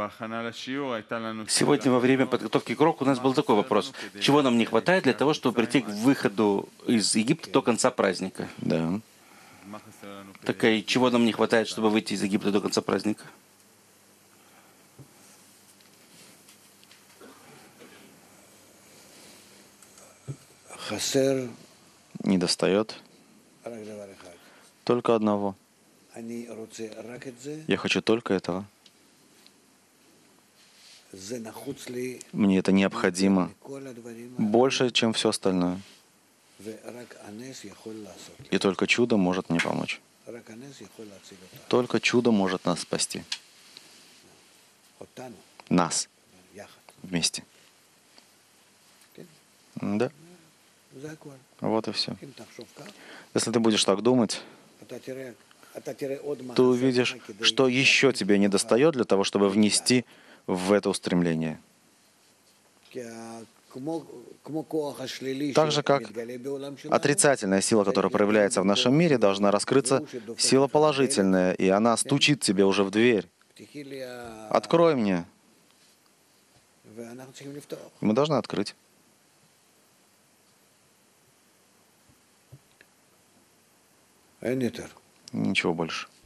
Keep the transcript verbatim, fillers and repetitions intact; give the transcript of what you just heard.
Сегодня во время подготовки к уроку у нас был такой вопрос. Чего нам не хватает для того, чтобы прийти к выходу из Египта до конца праздника? Да. Так и чего нам не хватает, чтобы выйти из Египта до конца праздника? Не достает только одного. Я хочу только этого. Мне это необходимо больше, чем все остальное. И только чудо может мне помочь. Только чудо может нас спасти. Нас. Вместе. Да. Вот и все. Если ты будешь так думать, ты увидишь, что еще тебе не достает для того, чтобы внести в это устремление. Так же, как отрицательная сила, которая проявляется в нашем мире, должна раскрыться сила положительная, и она стучит тебе уже в дверь. Открой мне. Мы должны открыть. Ничего больше.